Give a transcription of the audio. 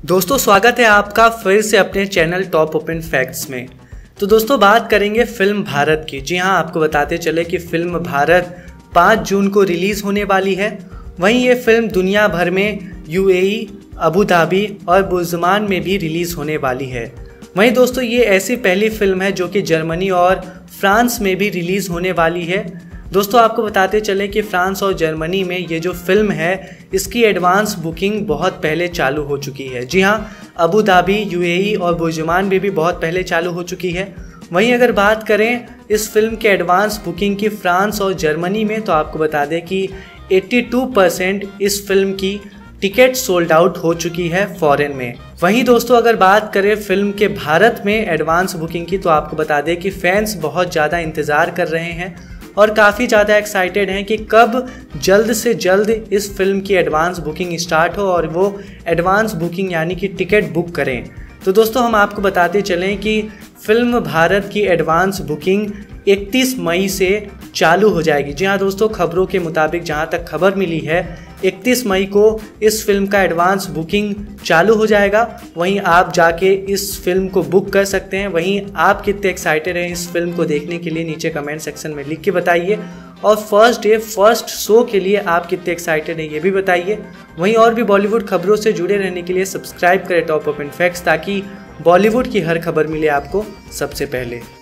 दोस्तों स्वागत है आपका फिर से अपने चैनल टॉप ओपन फैक्ट्स में। तो दोस्तों बात करेंगे फिल्म भारत की। जी हाँ, आपको बताते चले कि फिल्म भारत 5 जून को रिलीज़ होने वाली है। वहीं ये फिल्म दुनिया भर में यूएई, अबू धाबी और बुर्जमान में भी रिलीज़ होने वाली है। वहीं दोस्तों ये ऐसी पहली फिल्म है जो कि जर्मनी और फ्रांस में भी रिलीज़ होने वाली है। दोस्तों आपको बताते चले कि फ्रांस और जर्मनी में ये जो फिल्म है इसकी एडवांस बुकिंग बहुत पहले चालू हो चुकी है। जी हाँ, अबू धाबी, यूएई और बुर्जमान में भी बहुत पहले चालू हो चुकी है। वहीं अगर बात करें इस फिल्म के एडवांस बुकिंग की फ्रांस और जर्मनी में, तो आपको बता दें कि 82% इस फिल्म की टिकट सोल्ड आउट हो चुकी है फॉरेन में। वहीं दोस्तों अगर बात करें फिल्म के भारत में एडवांस बुकिंग की, तो आपको बता दें कि फैंस बहुत ज़्यादा इंतज़ार कर रहे हैं और काफ़ी ज़्यादा एक्साइटेड हैं कि कब जल्द से जल्द इस फिल्म की एडवांस बुकिंग स्टार्ट हो और वो एडवांस बुकिंग यानी कि टिकट बुक करें। तो दोस्तों हम आपको बताते चलें कि फिल्म भारत की एडवांस बुकिंग 31 मई से चालू हो जाएगी। जी हाँ दोस्तों, खबरों के मुताबिक जहाँ तक खबर मिली है 31 मई को इस फिल्म का एडवांस बुकिंग चालू हो जाएगा। वहीं आप जाके इस फिल्म को बुक कर सकते हैं। वहीं आप कितने एक्साइटेड हैं इस फिल्म को देखने के लिए नीचे कमेंट सेक्शन में लिख के बताइए, और फर्स्ट डे फर्स्ट शो के लिए आप कितने एक्साइटेड हैं ये भी बताइए। वहीं और भी बॉलीवुड खबरों से जुड़े रहने के लिए सब्सक्राइब करें टॉप ओपन फैक्ट्स, ताकि बॉलीवुड की हर खबर मिले आपको सबसे पहले।